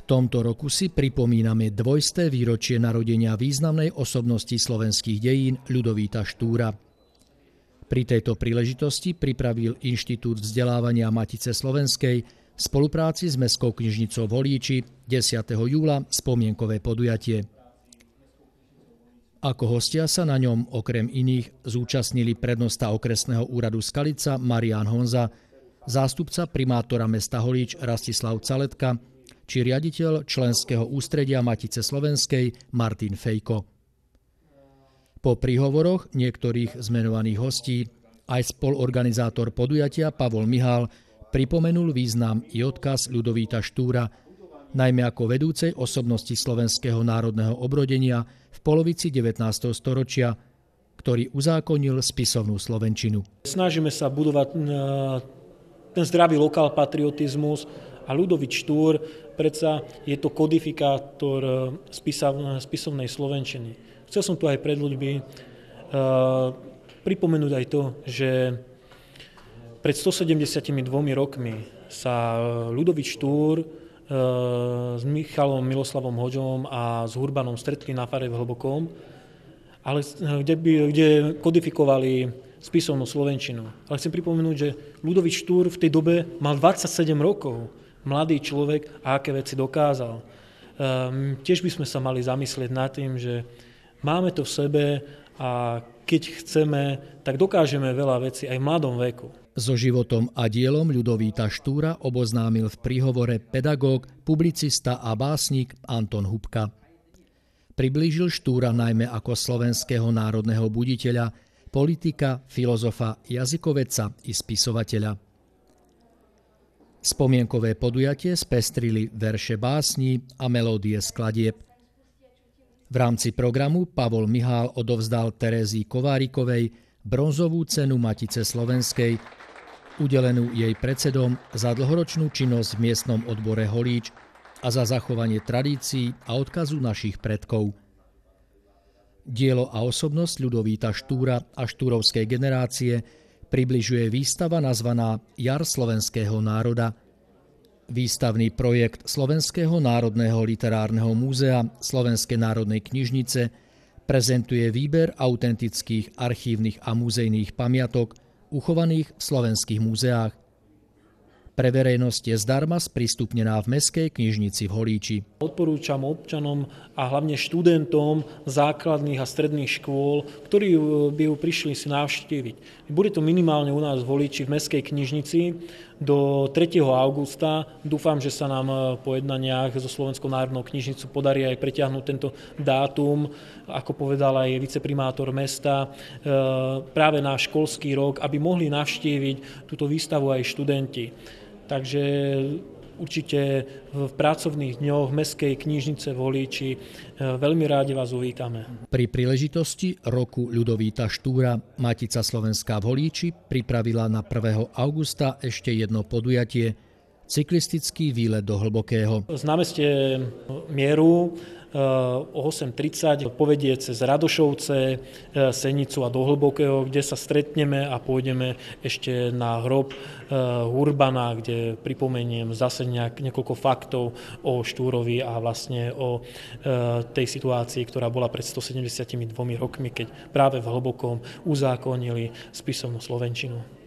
tomto roku si pripomíname 200. výročie narodenia významnej osobnosti slovenských dejín Ľudovíta Štúra. Pri tejto príležitosti pripravil Inštitút vzdelávania Matice slovenskej v spolupráci s Mestskou knižnicou v Holíči 10. júla spomienkové podujatie. Ako hostia sa na ňom okrem iných zúčastnili prednosta okresného úradu Skalica Marián Honza, zástupca primátora mesta Holíč Rastislav Caletka či riaditeľ členského ústredia Matice slovenskej Martin Fejko. Po príhovoroch niektorých z menovaných hostí aj spolorganizátor podujatia Pavol Mihál pripomenul význam i odkaz Ľudovíta Štúra, najmä ako vedúcej osobnosti slovenského národného obrodenia v polovici 19. storočia, ktorý uzákonil spisovnú slovenčinu. Snažíme sa budovať ten zdravý lokál patriotizmus a Ľudovít Štúr predsa je to kodifikátor spisovnej slovenčiny. Chcel som tu aj pred ľuďmi pripomenúť aj to, že pred 172 rokmi sa Ľudovít Štúr s Michalom Miloslavom Hodžom a s Hurbanom stretli na fare v Hlbokom, ale kde kodifikovali spisovnú slovenčinu. Ale chcem pripomenúť, že Ľudovít Štúr v tej dobe mal 27 rokov. Mladý človek a aké veci dokázal. Tiež by sme sa mali zamyslieť nad tým, že máme to v sebe a keď chceme, tak dokážeme veľa vecí aj v mladom veku. So životom a dielom Ľudovíta Štúra oboznámil v príhovore pedagóg, publicista a básnik Anton Hubka. Priblížil Štúra najmä ako slovenského národného buditeľa, politika, filozofa, jazykovedca i spisovateľa. Spomienkové podujatie spestrili verše básní a melódie skladieb. V rámci programu Pavol Mihál odovzdal Terézii Kovárikovej bronzovú cenu Matice slovenskej, udelenú jej predsedom za dlhoročnú činnosť v miestnom odbore Holíč a za zachovanie tradícií a odkazu našich predkov. Dielo a osobnosť Ľudovíta Štúra a štúrovskej generácie približuje výstava nazvaná Jar slovenského národa. Výstavný projekt Slovenského národného literárneho múzea Slovenskej národnej knižnice prezentuje výber autentických archívnych a muzejných pamiatok uchovaných v slovenských múzeách. Pre verejnosť je zdarma sprístupnená v Mestskej knižnici v Holíči. Odporúčam občanom a hlavne študentom základných a stredných škôl, ktorí by ju prišli si navštíviť. Bude to minimálne u nás v Holíči v Mestskej knižnici do 3. augusta. Dúfam, že sa nám po jednaniach so Slovenskou národnou knižnicou podarí aj pretiahnuť tento dátum, ako povedal aj viceprimátor mesta, práve na školský rok, aby mohli navštíviť túto výstavu aj študenti. Takže určite v pracovných dňoch Mestskej knižnice v Holíči veľmi rádi vás uvítame. Pri príležitosti roku Ľudovíta Štúra Matica slovenská v Holíči pripravila na 1. augusta ešte jedno podujatie – cyklistický výlet do Hlbokého. Z námestie Mieru o 8:30 povedie cez Radošovce, Senicu a do Hlbokého, kde sa stretneme a pôjdeme ešte na hrob Hurbana, kde pripomeniem zase niekoľko faktov o Štúrovi a vlastne o tej situácii, ktorá bola pred 172 rokmi, keď práve v Hlbokom uzákonili spisovnú slovenčinu.